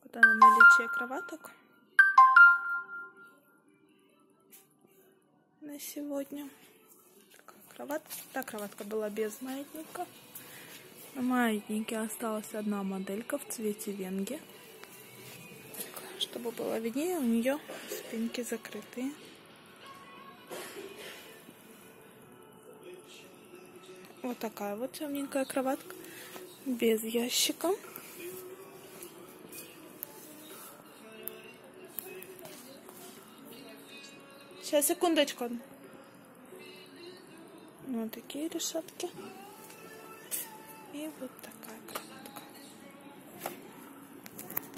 Вот она, наличие кроваток на сегодня. Кроватка была без маятника. На маятнике осталась одна моделька в цвете венги. Чтобы было виднее, у нее спинки закрытые. Вот такая вот темненькая кроватка без ящика. Сейчас, секундочку. Вот такие решетки. И вот такая кроватка.